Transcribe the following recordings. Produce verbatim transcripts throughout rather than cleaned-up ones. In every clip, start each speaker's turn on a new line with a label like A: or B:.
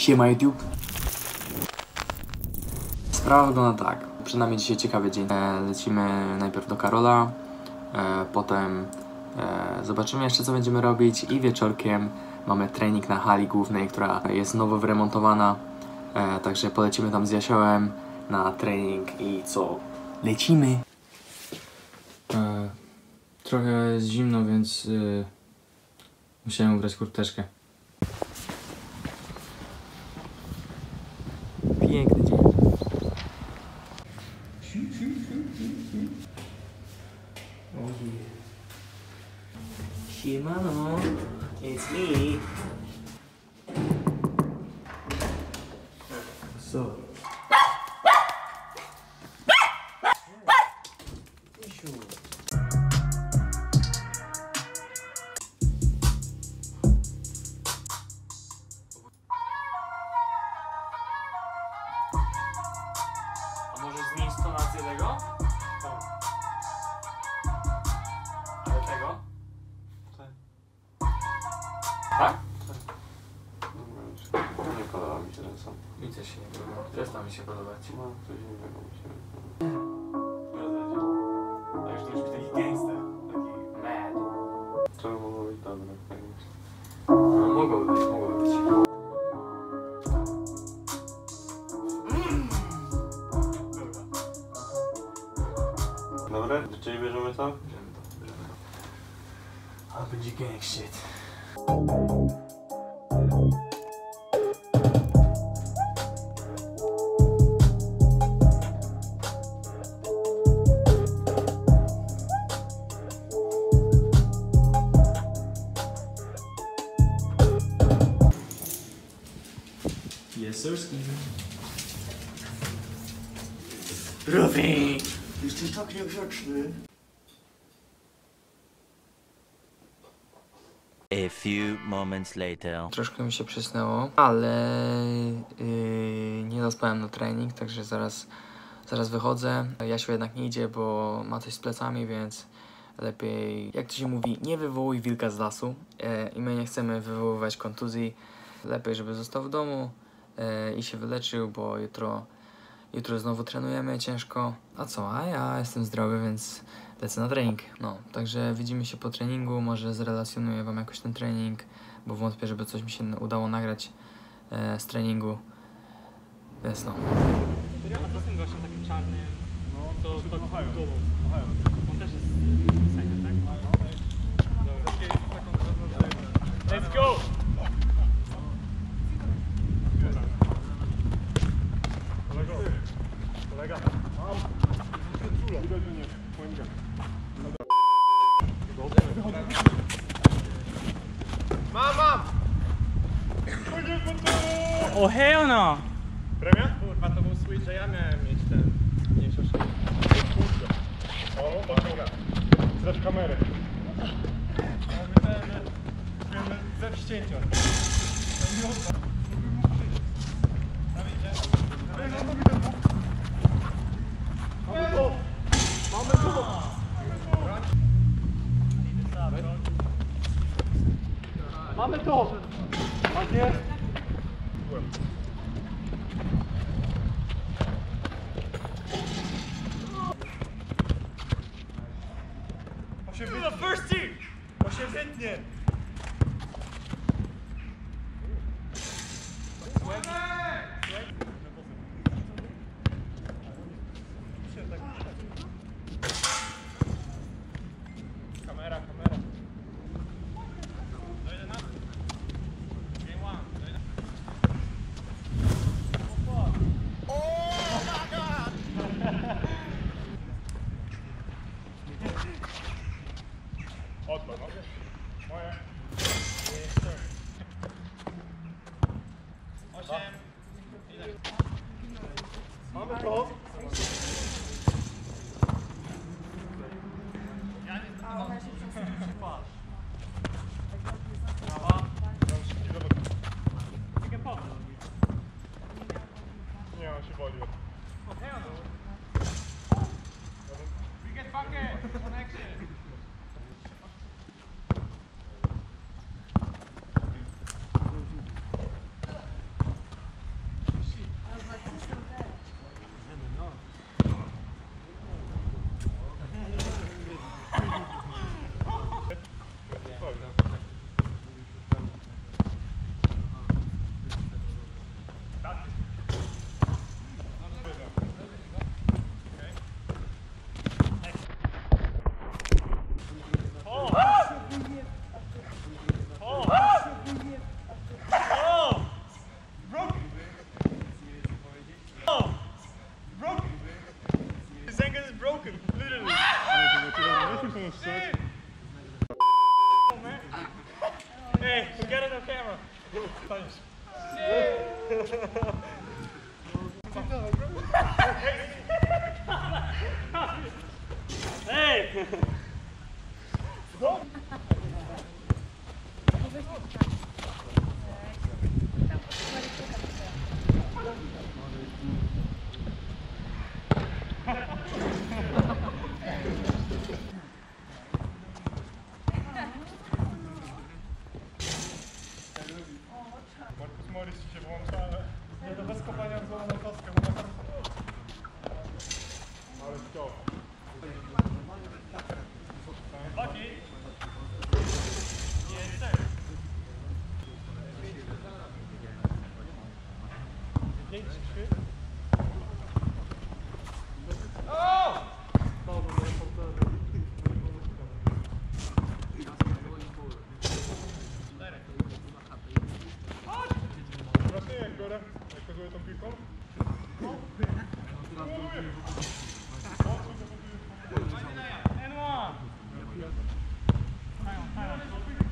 A: Siema YouTube. Sprawa wygląda tak. Przed nami dzisiaj ciekawy dzień. E, lecimy najpierw do Karola, e, potem e, zobaczymy jeszcze co będziemy robić i wieczorkiem mamy trening na hali głównej, która jest nowo wyremontowana. E, także polecimy tam z Jasiołem na trening i co? Lecimy! E, trochę jest zimno, więc e, musiałem ubrać kurteczkę. Piękny dzień. Siemano, it's me. So. A może zmienić tonację tego? Tak. Ale tego? Tak. Tak?
B: Nie podoba mi się ten sam.
A: Mi też się nie podoba. Przestał mi się podobać.
B: No, coś innego mi się
A: A już to już taki gangster. Taki mad.
B: to mogło być dobre, tak myślę.
A: No mogłoby być, mogłoby być.
B: Dobre? Czyli bierzemy to?
A: Bierzemy to, bierzemy to. Ale będzie gang shit. Yes, sirski. Rufi!
C: Jesteś tak niegrzeczny.
D: A few moments later.
A: Troszkę mi się przysnęło, ale yy, nie zaspałem na trening, także zaraz, zaraz wychodzę. Jasiu jednak nie idzie, bo ma coś z plecami, więc lepiej, jak to się mówi, nie wywołuj wilka z lasu. Yy, I my nie chcemy wywoływać kontuzji. Lepiej, żeby został w domu yy, i się wyleczył, bo jutro, jutro znowu trenujemy ciężko. A co? A ja jestem zdrowy, więc lecę na trening. No, także widzimy się po treningu, może zrelacjonuję wam jakoś ten trening, bo wątpię, żeby coś mi się udało nagrać e, z treningu. Więc no.
E: A co z tym gościem takim czarnym? No, to to kochają. On też jest sędzia, tak? Let's go! Kolego, kolega.
C: Mam, mam!
E: O hell no!
C: Premia? Kurwa, to był switch, że ja miałem mieć ten mniejszy szybko. O, dobra. Zresztą kamerę. Mamy ten... Ze wścięcia. Mamy to! Mamy to! Mamy to! Tak jest! To się wytnie! To się wytnie! Kamera, kamera. Dojdę na to. Game one. Dojdę. Oh my god! Odpal, no? Moje. Osiem. Ile? Mamy to. Ja nie znam. Patrz. Prawa. Tylko po co? Nie, on się boli. Okay, no. We get bucket. Connection.
E: Hey, we got it on camera. Hey!
C: Markus Morris ci się włącza, ale nie do bez kopania w złamaną kostkę, bo na tam... Ale to.
E: Lucky. Yes, sir.
C: pięć trzy. Strasznie jak biorę, jak kozuję tą piłką.
E: And one. Hang on, hang on.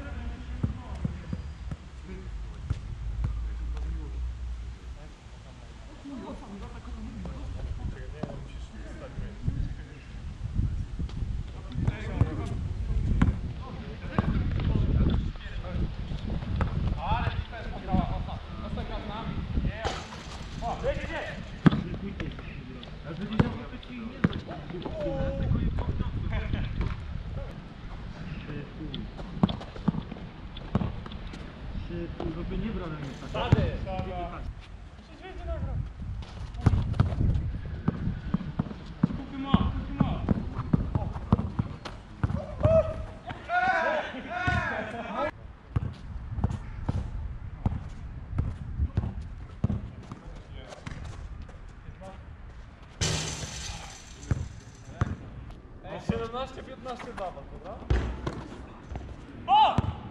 E: Cook him up, cook him up.
C: siedemnaście piętnaście dla was, dobra?
E: O!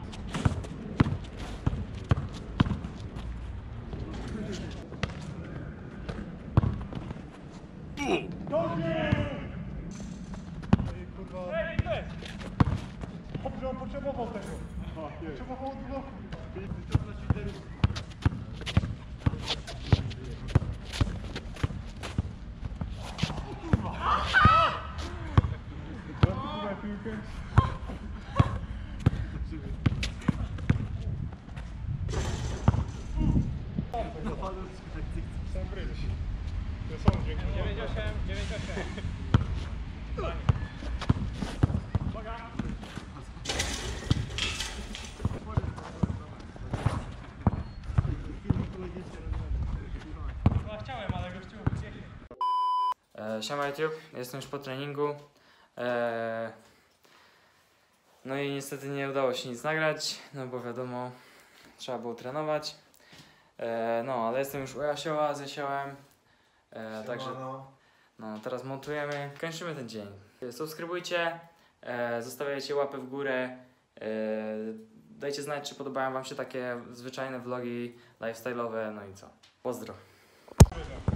C: Ej, kurwa.
E: Ej, ej!
C: Dobrze, on potrzebował tego. Potrzebował odwrotu. Kurwa, piłkę. Sam gryź. To są dźwięki.
E: dziewięć osiem, dziewięć osiem. No chciałem, ale gościu ucieknie.
A: E, siema YouTube, jestem już po treningu. E, no i niestety nie udało się nic nagrać, no bo wiadomo, trzeba było trenować. E, no, ale jestem już u Jasioła, z Jasiołem. E, także no, teraz montujemy, kończymy ten dzień. Subskrybujcie, e, zostawiajcie łapy w górę. E, dajcie znać, czy podobają wam się takie zwyczajne vlogi lifestyle'owe, no i co. Pozdro.